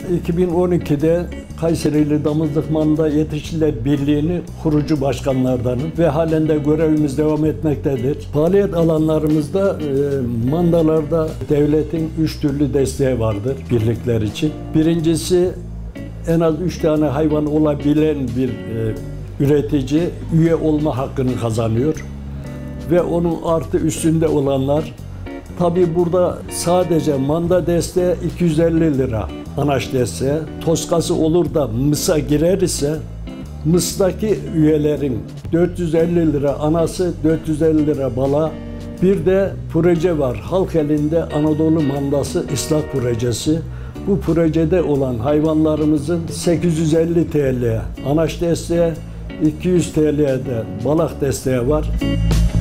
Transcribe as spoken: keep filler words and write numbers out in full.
iki bin on ikide Kayserili Damızlık Manda Yetişçiler Birliği'ni kurucu başkanlardanım ve halen de görevimiz devam etmektedir. Faaliyet alanlarımızda e, mandalarda devletin üç türlü desteği vardır birlikler için. Birincisi, en az üç tane hayvan olabilen bir e, üretici üye olma hakkını kazanıyor ve onun artı üstünde olanlar, tabi burada sadece manda desteği iki yüz elli lira anaç desteği, toskası olur da mısa girer ise mıstaki üyelerin dört yüz elli lira anası, dört yüz elli lira bala. Bir de proje var, halk elinde Anadolu Mandası ıslah projesi. Bu projede olan hayvanlarımızın sekiz yüz elli TL anaç desteği, iki yüz TL'ye de balak desteği var.